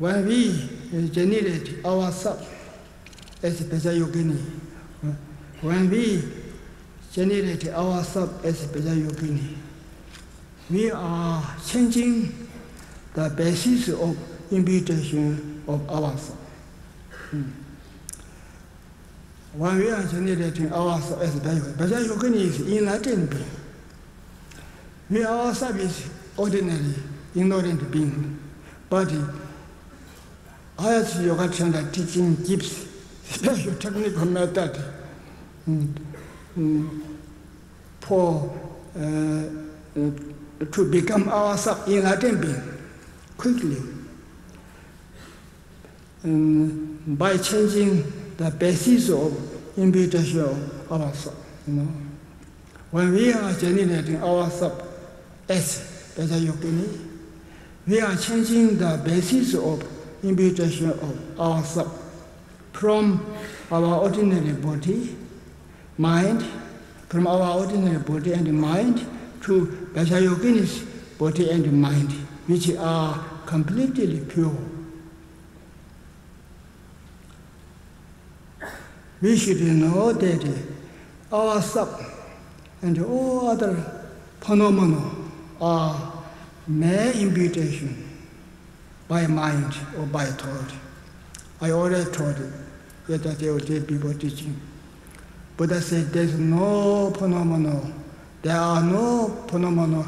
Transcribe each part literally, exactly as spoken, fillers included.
when we generate ourselves as Vajrayogini, when we generate ourselves as Vajrayogini, we are changing the basis of imputation of ourselves. Hmm. When we are generating ourselves as Vajrayogini, Vajrayogini is enlightened being. We ourselves is ordinary, ignorant being. But as Yoga Chandra teaching gives special technical method mm, mm, for uh, uh, to become ourselves enlightened being quickly um, by changing the basis of imputation of ourselves. You know, when we are generating ourselves as Vajrayogini, we are changing the basis of imputation of ourselves from our ordinary body, mind, from our ordinary body and mind to Vajrayogini's body and mind, which are completely pure. We should know that our self and all other phenomena are mere imputation by mind or by thought. I already told you yesterday before teaching. Buddha said there's no phenomena, there are no phenomena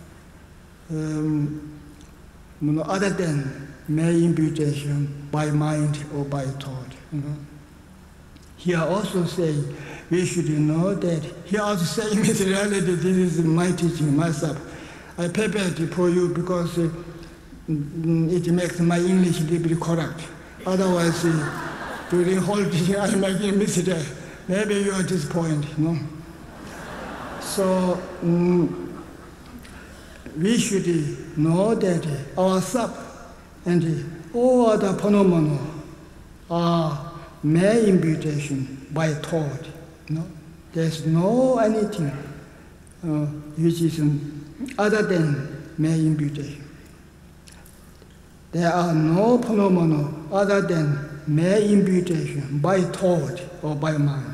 um, other than mere imputation by mind or by thought. You know? Here also say we should know that. Here also say in reality, this is my teaching myself. I prepared it for you because uh, it makes my English a little bit correct. Otherwise, uh, during whole teaching, I'm making mistake. Maybe you are disappointed, you know. So um, we should know that ourselves and all other phenomena are mere imputation by thought. You know? There's no anything uh, which is um, other than mere imputation. There are no phenomena other than mere imputation by thought or by mind.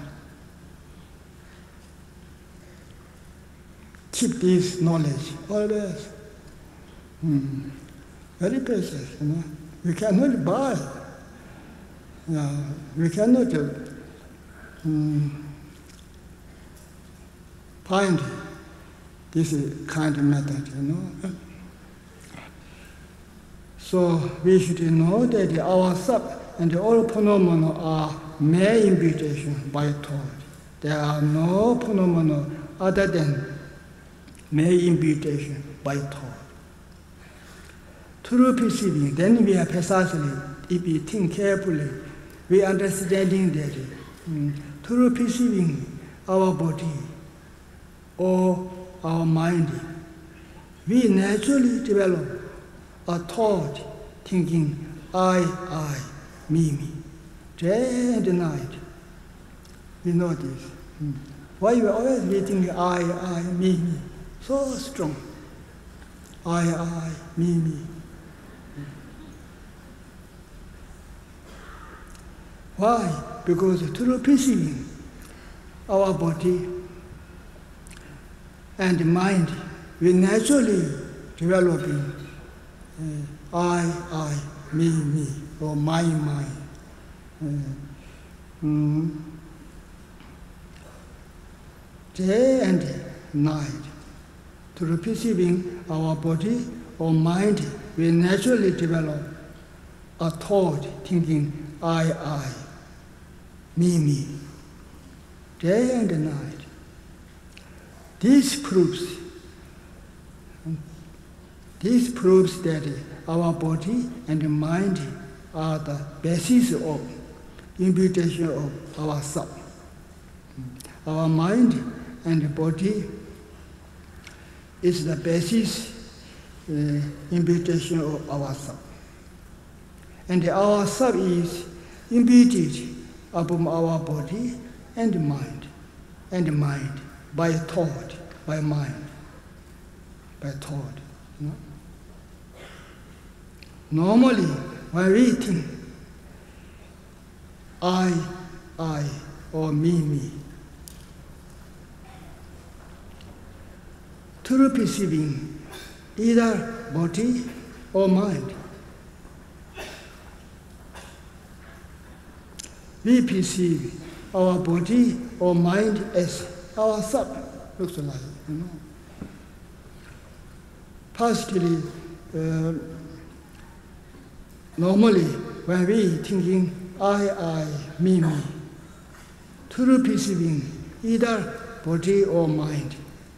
Keep this knowledge always. Hmm. Very precious, you know. We cannot buy. Uh, we cannot uh, um, find this kind of method, you know. So we should know that ourselves and all phenomena are mere imputation by thought. There are no phenomena other than mere imputation by thought. Through perceiving, then we are precisely, if we think carefully, we are understanding that um, through perceiving our body or our mind, we naturally develop a thought, thinking, I, I, me, me, day and night. We know this. Hmm. Why you are always thinking, I, I, me, me, so strong. I, I, me, me. Why? Because through perceiving our body and mind, we naturally developing uh, I, I, me, me, or my, my. Uh, mm, day and night. Through perceiving our body or mind, we naturally develop a thought, thinking I, I, me, me, day and night. This proves, this proves that our body and mind are the basis of imputation of ourself. Our mind and body is the basis uh, imputation of ourself. And our self is imputed upon our body and mind, and mind by thought, by mind, by thought. You know? Normally, when we think I, I, or me, me, true perceiving either body or mind, we perceive our body or mind as our sub, looks like, you know. Partially, uh, normally, when we thinking I, I, me, me, true perceiving either body or mind,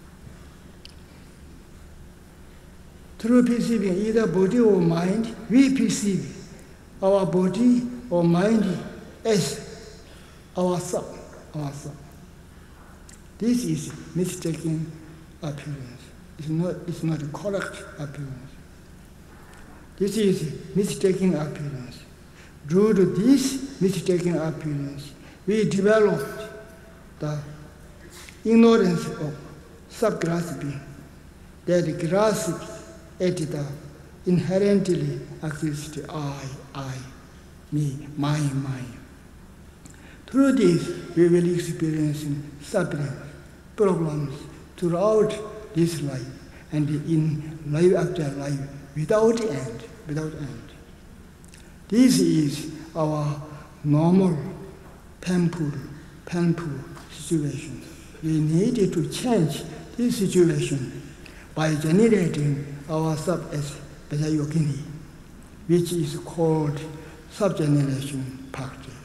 through perceiving either body or mind, we perceive our body or mind as our self, our self. This is mistaken appearance. It's not, it's not a correct appearance. This is mistaken appearance. Due to this mistaken appearance, we developed the ignorance of sub-grasping, that grasp at the inherently exists I, I, me, mine, mine. Through this, we will experience suffering, problems throughout this life and in life after life without end, without end. This is our normal, painful, painful situation. We need to change this situation by generating ourselves as Vajrayogini, which is called sub-generation practice.